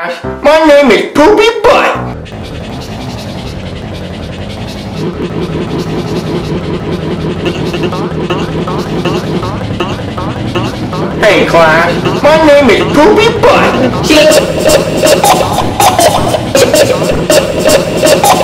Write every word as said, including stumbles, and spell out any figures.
My name is Poopy Butt. Hey class, my name is Poopy Butt.